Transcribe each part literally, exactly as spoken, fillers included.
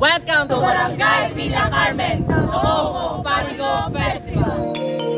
Welcome to Barangay Villa Carmen, Tohoco Panico Festival.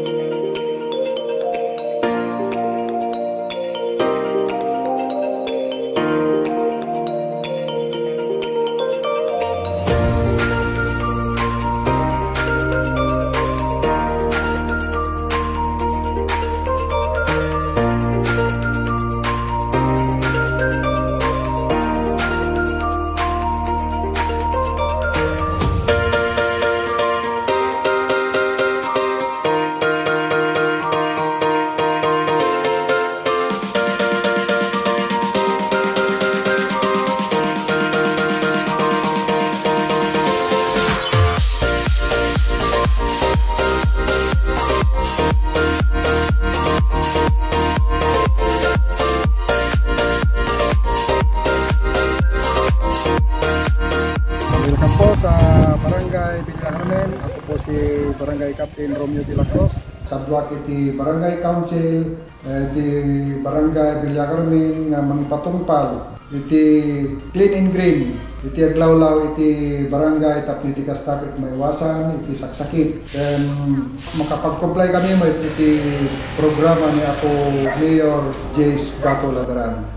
Welcome po sa Barangay Villa Carmen. Ako po si Barangay Captain Romeo de la Cruz. Kadwak iti Barangay Council, iti Barangay Villa Carmen nga mangipatungpal iti clean and green, iti aglawlaw iti barangay tapno iti kastakit maiwasan, iti saksakit. Then makapag-comply kami mo iti programa ni ako Mayor Jace Gato Ladaran.